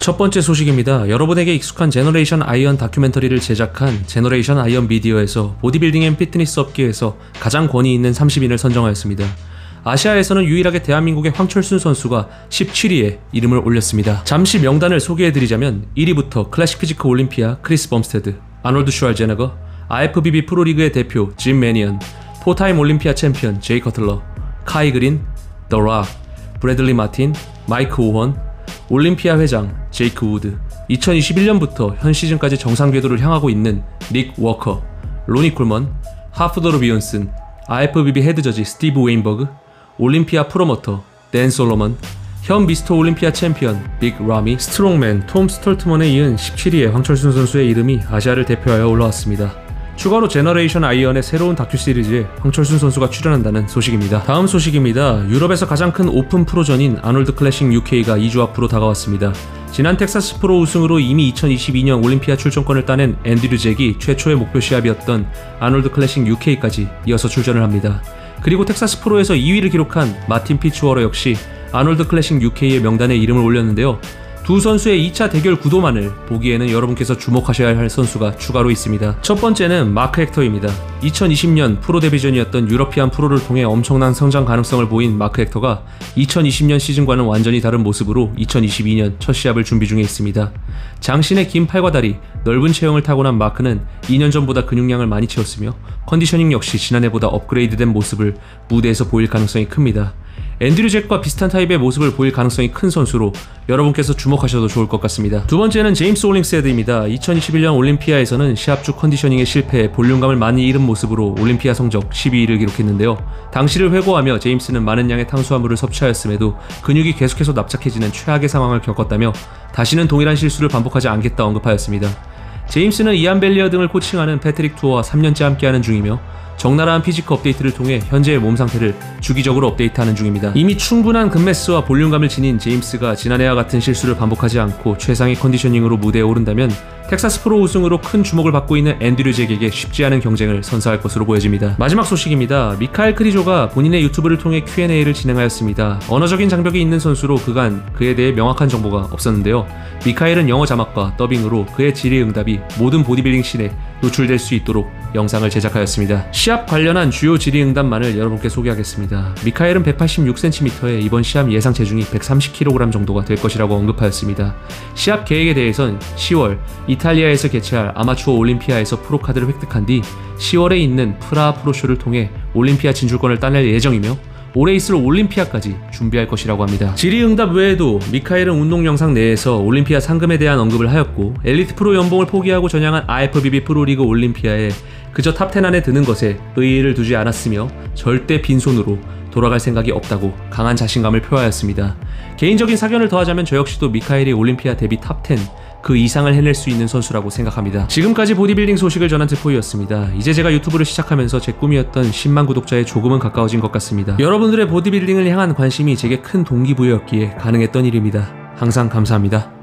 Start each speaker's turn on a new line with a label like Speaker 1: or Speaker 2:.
Speaker 1: 첫 번째 소식입니다. 여러분에게 익숙한 제너레이션 아이언 다큐멘터리를 제작한 제너레이션 아이언 미디어에서 보디빌딩 앤 피트니스 업계에서 가장 권위 있는 30인을 선정하였습니다. 아시아에서는 유일하게 대한민국의 황철순 선수가 17위에 이름을 올렸습니다. 잠시 명단을 소개해드리자면 1위부터 클래식 피지크 올림피아 크리스 범스테드, 아놀드 슈왈제네거, IFBB 프로리그의 대표 짐 매니언, 포타임 올림피아 챔피언 제이 커틀러, 카이 그린, 더 락, 브래들리 마틴, 마이크 오헌, 올림피아 회장 제이크 우드, 2021년부터 현 시즌까지 정상 궤도를 향하고 있는 닉 워커, 로니 쿨먼, 하프더로 비욘슨, IFBB 헤드저지 스티브 웨인버그, 올림피아 프로모터 댄 솔로먼, 현 미스터 올림피아 챔피언 빅 라미, 스트롱맨 톰 스톨트먼에 이은 17위의 황철순 선수의 이름이 아시아를 대표하여 올라왔습니다. 추가로 제너레이션 아이언의 새로운 다큐 시리즈에 황철순 선수가 출연한다는 소식입니다. 다음 소식입니다. 유럽에서 가장 큰 오픈 프로전인 아놀드 클래식 UK가 2주 앞으로 다가왔습니다. 지난 텍사스 프로 우승으로 이미 2022년 올림피아 출전권을 따낸 앤드류 잭이 최초의 목표 시합이었던 아놀드 클래식 UK까지 이어서 출전을 합니다. 그리고 텍사스 프로에서 2위를 기록한 마틴 피츠워러 역시 아놀드 클래식 UK의 명단에 이름을 올렸는데요. 두 선수의 2차 대결 구도만을 보기에는 여러분께서 주목하셔야 할 선수가 추가로 있습니다. 첫 번째는 마크 헥터입니다. 2020년 프로 데뷔 전이었던 유러피안 프로를 통해 엄청난 성장 가능성을 보인 마크 헥터가 2020년 시즌과는 완전히 다른 모습으로 2022년 첫 시합을 준비 중에 있습니다. 장신의 긴 팔과 다리, 넓은 체형을 타고난 마크는 2년 전보다 근육량을 많이 채웠으며 컨디셔닝 역시 지난해보다 업그레이드된 모습을 무대에서 보일 가능성이 큽니다. 앤드류 잭과 비슷한 타입의 모습을 보일 가능성이 큰 선수로 여러분께서 주목하셔도 좋을 것 같습니다. 두 번째는 제임스 홀링스헤드입니다. 2021년 올림피아에서는 시합 중 컨디셔닝에 실패해 볼륨감을 많이 잃은 모습으로 올림피아 성적 12위를 기록했는데요. 당시를 회고하며 제임스는 많은 양의 탄수화물을 섭취하였음에도 근육이 계속해서 납작해지는 최악의 상황을 겪었다며 다시는 동일한 실수를 반복하지 않겠다 언급하였습니다. 제임스는 이안 벨리어 등을 코칭하는 패트릭 투어와 3년째 함께하는 중이며 적나라한 피지크 업데이트를 통해 현재의 몸 상태를 주기적으로 업데이트하는 중입니다. 이미 충분한 근매스와 볼륨감을 지닌 제임스가 지난해와 같은 실수를 반복하지 않고 최상의 컨디셔닝으로 무대에 오른다면 텍사스 프로 우승으로 큰 주목을 받고 있는 앤드류 잭에게 쉽지 않은 경쟁을 선사할 것으로 보여집니다. 마지막 소식입니다. 미카엘 크리조가 본인의 유튜브를 통해 Q&A를 진행하였습니다. 언어적인 장벽이 있는 선수로 그간 그에 대해 명확한 정보가 없었는데요. 미카엘은 영어 자막과 더빙으로 그의 질의응답이 모든 보디빌딩 씬에 노출될 수 있도록 영상을 제작하였습니다. 시합 관련한 주요 질의응답만을 여러분께 소개하겠습니다. 미카엘은 186cm에 이번 시합 예상 체중이 130kg 정도가 될 것이라고 언급하였습니다. 시합 계획에 대해선 10월 이탈리아에서 개최할 아마추어 올림피아에서 프로카드를 획득한 뒤 10월에 있는 프라하 프로쇼를 통해 올림피아 진출권을 따낼 예정이며 올해 있을 올림피아까지 준비할 것이라고 합니다. 질의응답 외에도 미카엘은 운동 영상 내에서 올림피아 상금에 대한 언급을 하였고 엘리트 프로 연봉을 포기하고 전향한 IFBB 프로리그 올림피아에 그저 탑10 안에 드는 것에 의의를 두지 않았으며 절대 빈손으로 돌아갈 생각이 없다고 강한 자신감을 표하였습니다. 개인적인 사견을 더하자면 저 역시도 미카엘이 올림피아 데뷔 탑10 그 이상을 해낼 수 있는 선수라고 생각합니다. 지금까지 보디빌딩 소식을 전한 트포이였습니다. 이제 제가 유튜브를 시작하면서 제 꿈이었던 10만 구독자에 조금은 가까워진 것 같습니다. 여러분들의 보디빌딩을 향한 관심이 제게 큰 동기부여였기에 가능했던 일입니다. 항상 감사합니다.